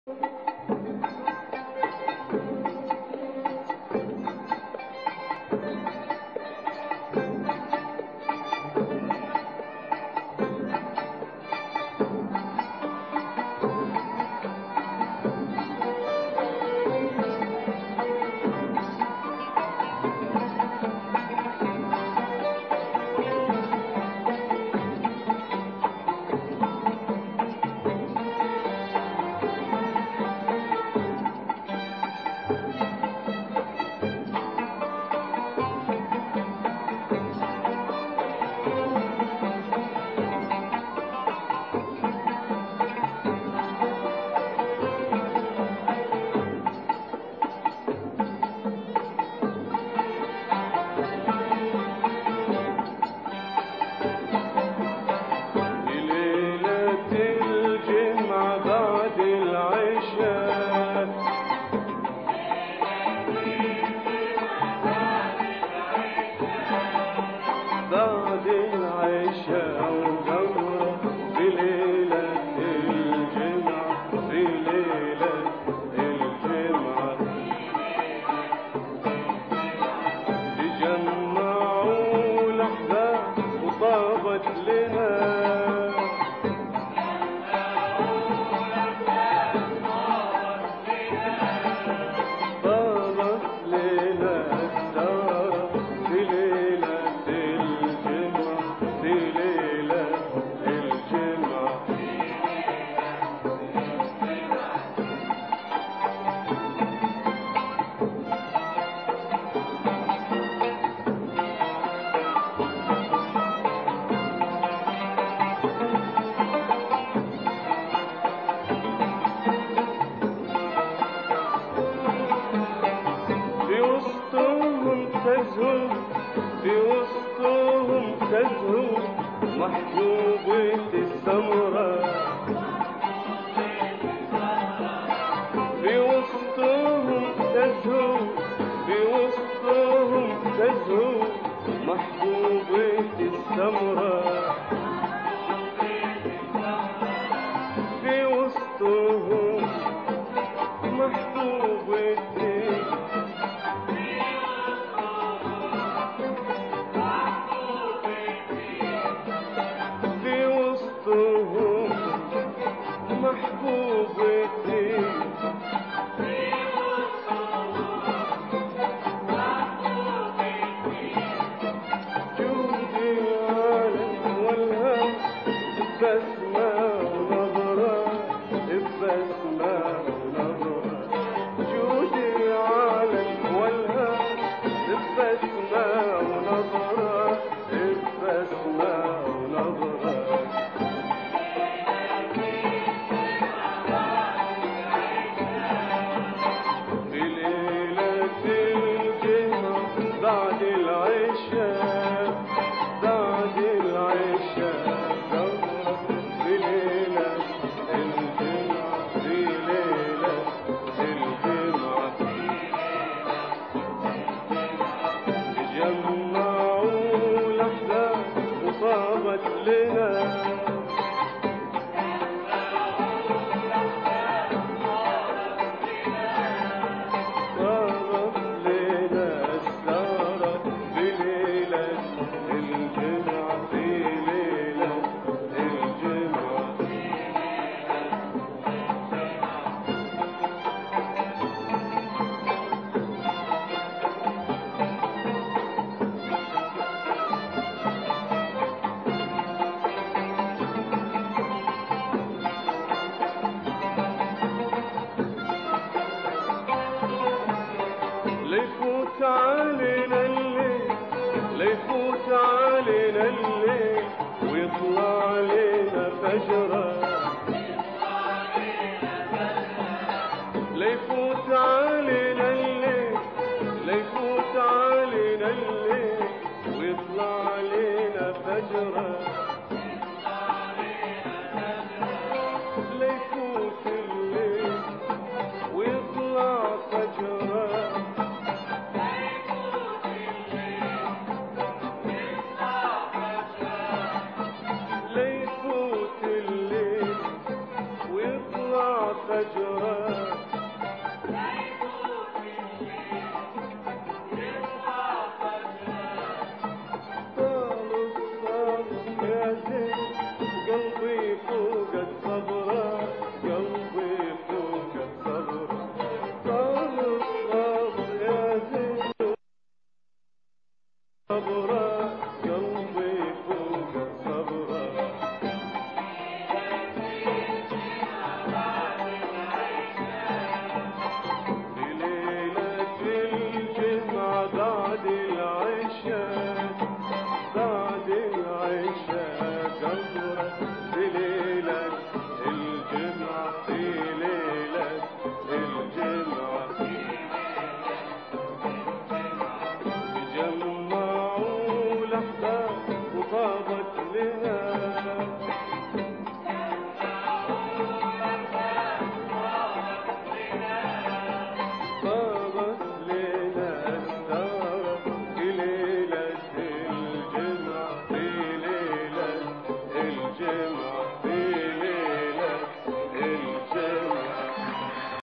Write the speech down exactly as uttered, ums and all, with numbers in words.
بعد العشاء ودورة في ليلة الجمعة، في ليلة الجمعة تجمعوا الأحباب وطابت لنا تزهو في وسطهم تزهو محبوبة السمرة، في وسطهم تزهو في وسطهم تزهو محبوبة السمرة، في وسطهم محبوبة محبوبتي جودي العالم والهم بسمة ونظرة بسمة ونظرة، جودي العالم والهم بسمة ونظرة بسمة ونظرة بعد العشاء بعد العشاء دورة في ليلة الجمعة، في ليلة الجمعة جمعوا الأحباب وطابت لنا ليفوت علينا الليل، ليفوت علينا الليل